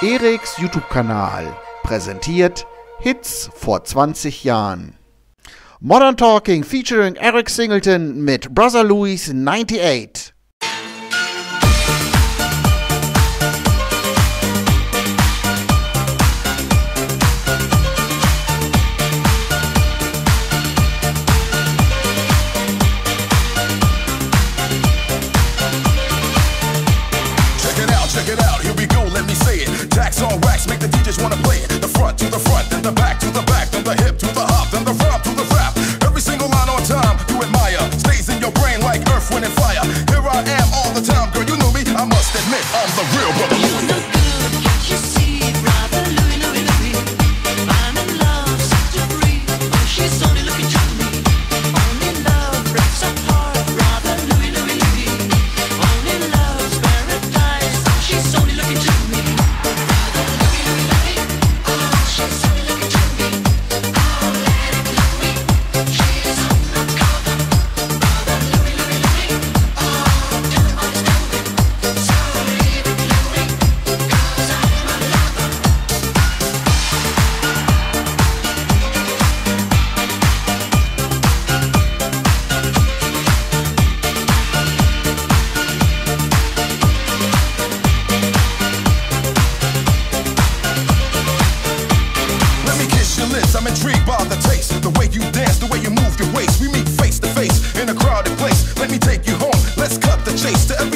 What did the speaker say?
Eriks YouTube-Kanal präsentiert Hits vor 20 Jahren. Modern Talking featuring Eric Singleton mit Brother Louie's 98. Check it out, here we go, let me say it. Jacks on wax, make the DJs wanna play it. The front to the front, then the back to the back, then the hip to the hop, then the rap to the rap. Every single line on time, you admire. Stays in your brain like earth, wind, and fire. Here I am all the time, girl, you know me. I must admit, I'm the real Brother Louie. You look good, can't you see, Brother Louie, Louie, Louie? I'm in love, such a freak. Oh, she's only looking to me. Only love breaks our heart, Brother Louie, Louie, Louie. Only love's paradise. She's only looking to me. Brother Louie, Louie, Louie. Oh, she's only looking to me. Oh, let it Louie. She's on the cover. Brother Louie, Louie, Louie. Oh, tell him what he's doing. So leave it Louie, 'cause I'm a lover. Let me kiss your lips, I'm intrigued by the taste. The way you dance, the way you move your waist. We meet face to face in a crowded place. Let me take you home, let's cut the chase to